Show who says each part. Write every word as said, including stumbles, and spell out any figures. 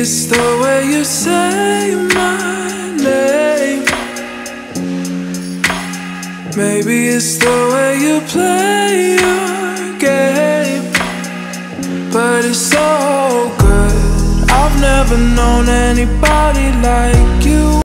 Speaker 1: it's the way you say my name. Maybe it's the way you play your game. But it's so good. I've never known anybody like